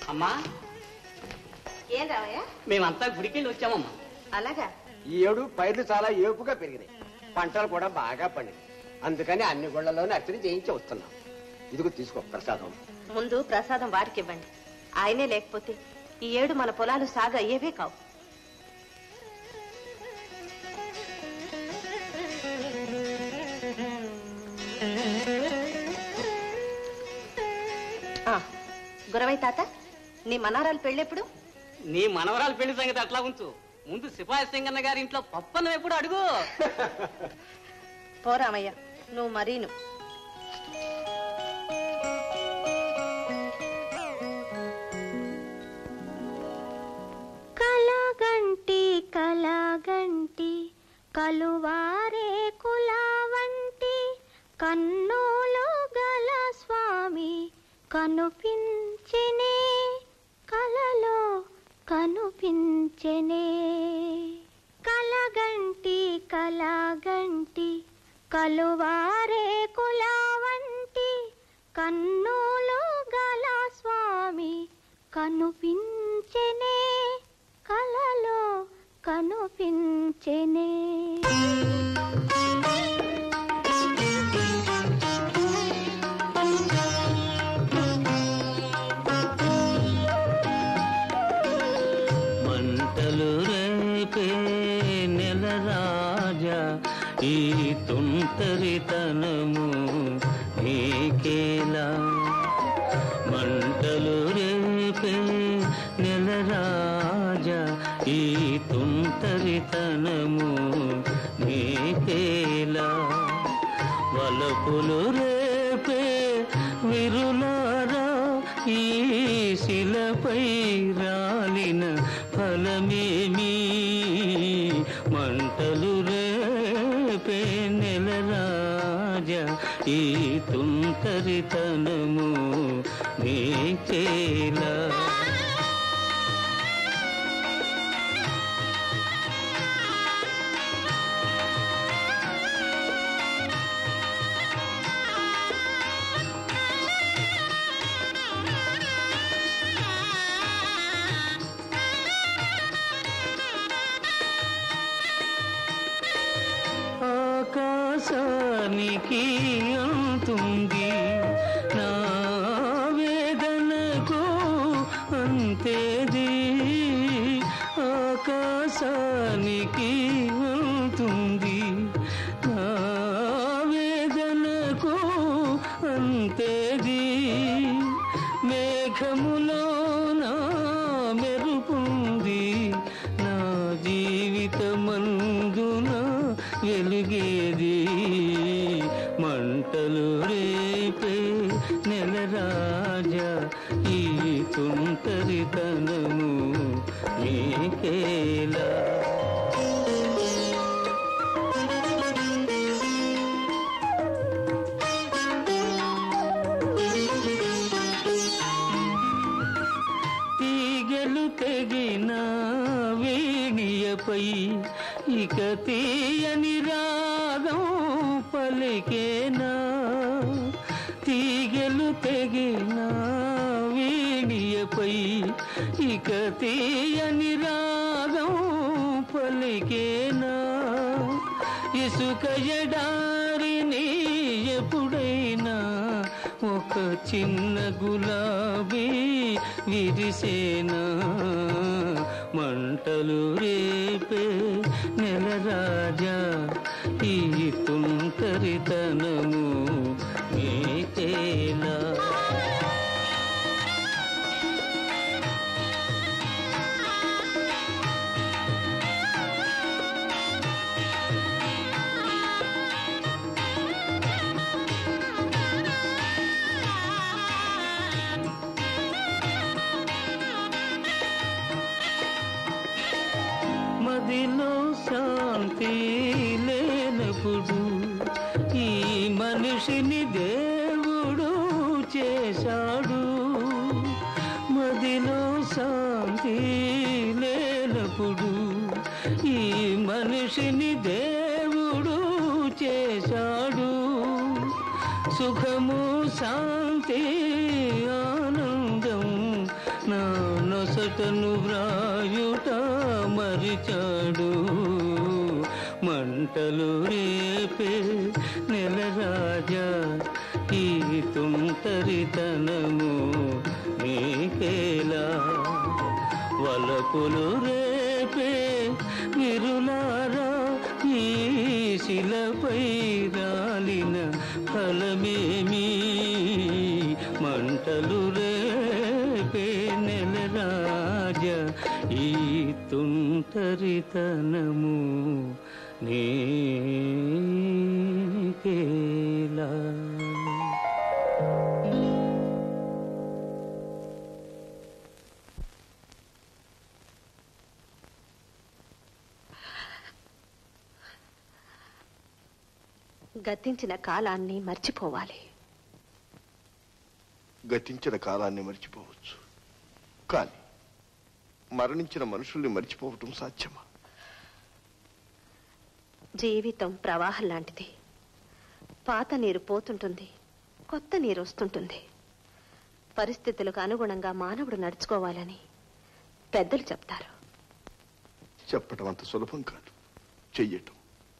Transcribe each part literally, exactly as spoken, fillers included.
అమ్మా ఏం రావయ్యా? మేమంతా గుడికెళ్ళి వచ్చామమ్మా. అలాగా? ఈ ఏడు పైర్లు చాలా ఏపుగా పెరిగినాయి, పంటలు కూడా బాగా పండినాయి. అందుకని అన్ని గుళ్లలోనే అర్చన చేయించి వస్తున్నాం. ఇదిగో తీసుకో ప్రసాదం. ముందు ప్రసాదం వారికి ఇవ్వండి. ఆయనే లేకపోతే ఈ ఏడు మన పొలాలు సాగు అయ్యేవే కావు. గురవై తాత, నీ మనవరాలు పెళ్ళెప్పుడు? నీ మనవరాలు పెళ్లి సంగతి అట్లా ఉంచు, ముందు సిపాయి సింగన్న గారి ఇంట్లో పప్పను ఎప్పుడు అడుగు. పోరామయ్య, నువ్వు మరీను. కలగంటి కలగంటి కలువారే కులవంటి కన్నులు గల స్వామి కనుపించెనే, కలలో కనుపించెనే. కలగంటి కలగంటి కలువారే కులవంటి కన్నులు గల స్వామి కనుపించెనే, కలలో కనుపించెనే. మంటలు రేపే నెల రాజా ఈ తుంటరితనము నీకేలా. మంటలు రేపే నెల రాజా ఈ తుంటరితనము నీకేలా. వలపులు రేపే విరులారా ఈ శిలపై రాలిన ఫలమేమి. మంటలు రేపే నెల రాజా ఈ తుంటరితనము నీకేలా. ఆకాశానికి అంతుంది నా వేదనకు అంతేది. ఆకాశానికి అంతుంది నా వేదనకు అంతేది. మేఘములో నా మెరుపుంది నా జీవితమందున వెలుగేది. మంటలు రేపే నెల రాజా ఈ తుంటరితనము నీకేలా. తీగలు తెగిన వేణియపై ఇక తీయని రాగం పలికేనా. తీగలు తెగిన వేణియపై ఇక తీయని రాగం పలికేనా. ఇసుక ఎడారిని ఎప్పుడైనా ఒక చిన్న గులాబీ విరిసేనా. మంటలు రేపే నెల రాజా ఈ తుంటరితనము నీకేలా. మదిలో శాంతి లేనప్పుడు ఈ మనిషిని దేవుడు చేశాడు. మదిలో శాంతి లేనప్పుడు ఈ మనిషిని దేవుడు చేశాడు. సుఖము శాంతి ఆనందం నా కవితను వ్రాయుట మరిచాడు. మంటలు రేపే నెల రాజా ఈ తుంటరితనము నీకేలా. వలపులు రేపే విరులారా ఈ శిలపై రాలిన ఫలమేమి. మంటలు రేపే నెల రాజా ఈ తుంటరితనము నీకేలా. గతించిన కాలాన్ని మర్చిపోవాలి. గతించిన కాలాన్ని మర్చిపోవచ్చు, కానీ మరణించిన మనుషుల్ని మర్చిపోవటం సాధ్యమా? జీవితం ప్రవాహం లాంటిది. పాత నీరు పోతుంటుంది, కొత్త నీరు వస్తుంటుంది. పరిస్థితులకు అనుగుణంగా మానవుడు నడుచుకోవాలని పెద్దలు చెప్తారు. చెప్పటం అంత సులభం కాదు, చెయ్యటం.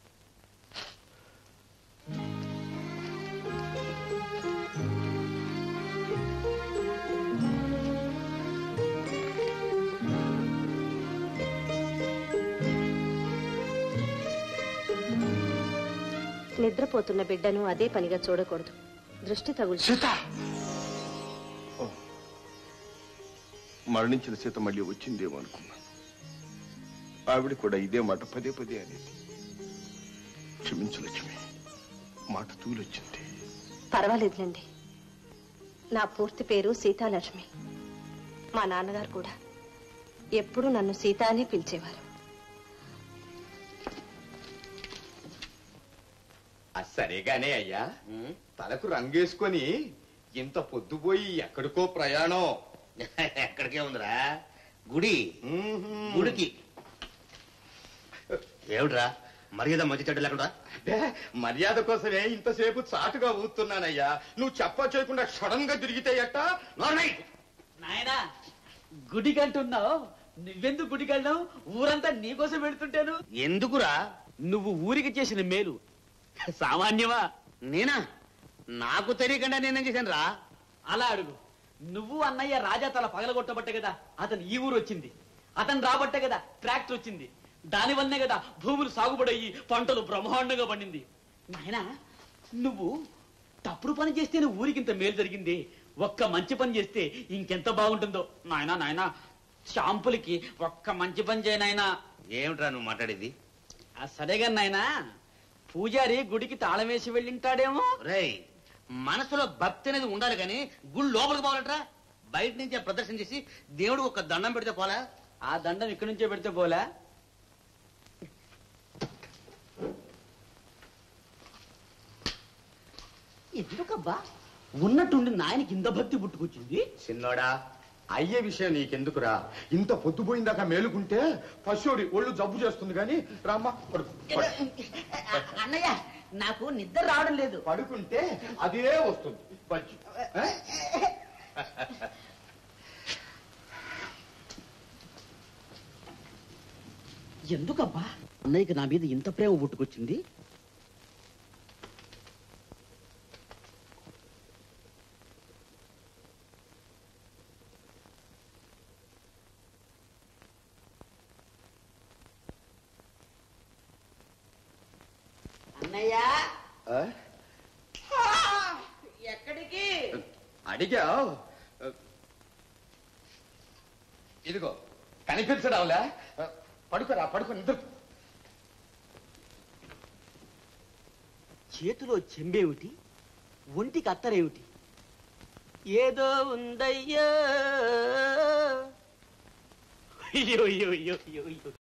నిద్రపోతున్న బిడ్డను అదే పనిగా చూడకూడదు. దృష్టి తగులు. సీత! మరణించిన సీత మళ్ళీ వచ్చిందేమో అనుకున్నాను. ఆవిడ కూడా ఇదే మాట పదే పదే అనేది. క్షమించు లక్ష్మి, మాట తూలొచ్చింది. పర్వాలేదులేండి. నా పూర్తి పేరు సీతాలక్ష్మి. మా నాన్నగారు కూడా ఎప్పుడూ నన్ను సీత అనే పిలిచేవారు. సరేగానే అయ్యా, తలకు రంగేసుకొని ఇంత పొద్దుపోయి ఎక్కడికో ప్రయాణం. ఎక్కడికే ఉందిరా? గుడి. గుడికి ఏమిట్రా మర్యాద మంచి చెడ్డ లేకుండా? మర్యాద కోసమే ఇంతసేపు చాటుగా ఊతున్నానయ్యా. నువ్వు చెప్ప చేయకుండా సడన్ గా తిరిగితే ఎట్ట? నాయనా, గుడికంటున్నావు, నువ్వెందుకు గుడికెళ్ళావు? ఊరంతా నీకోసం పెడుతుంటాను. ఎందుకురా? నువ్వు ఊరికి చేసిన మేలు సామాన్యమా? నేనా? నాకు తెలియకుండా నేనేం చేశాను రా? అలా అడుగు. నువ్వు అన్నయ్య రాజా తల పగలగొట్టబట్టే కదా అతను ఈ ఊరు వచ్చింది. అతను రాబట్టే కదా ట్రాక్టర్ వచ్చింది. దానివల్లనే కదా భూములు సాగుబడయ్యి పంటలు బ్రహ్మాండంగా పండింది. నాయనా, నువ్వు తప్పుడు పని చేస్తేనే ఊరికింత మేలు జరిగింది. ఒక్క మంచి పని చేస్తే ఇంకెంత బాగుంటుందో. నాయనా నాయనా షాంపులకి ఒక్క మంచి పని చేయనాయనా. ఏమిట్రా నువ్వు మాట్లాడేది? సరేగా నాయనా, పూజారి గుడికి తాళం వేసి వెళ్ళింటాడేమో. రేయ్, మనసులో భక్తి అనేది ఉండాలి కానీ గుడి లోపలికి పోవాలట్రా. బయట నుంచి ప్రదర్శన చేసి దేవుడు ఒక దండం పెడితే పోలా? ఆ దండం ఇక్కడి నుంచే పెడితే పోలా? ఎందుకబ్బా ఉన్నట్టుండి నాయనకి ఇంత భక్తి పుట్టుకొచ్చింది? చిన్నోడా, అయ్యే విషయం నీకెందుకురా? ఇంత పొద్దుపోయిందాకా మేలుకుంటే పశువుడి ఒళ్ళు జబ్బు చేస్తుంది. కానీ రామ్మ పడుకు. అన్నయ్య, నాకు నిద్ర రావడం లేదు. పడుకుంటే అదే వస్తుంది. పచ్చు ఎందుకబ్బా అన్నయ్యకి నా మీద ఇంత ప్రేమ పుట్టుకొచ్చింది? అన్నయ్య, ఎక్కడికి అడిగా? ఇదిగో కనిపించడావులా? పడుకోరా, పడుకో, నిద్ర. చేతిలో చెంబేమిటి, ఒంటికి అత్తరేమిటి? ఏదో ఉందయ్యో. అయ్యో అయ్యో అయ్యో అయ్యో.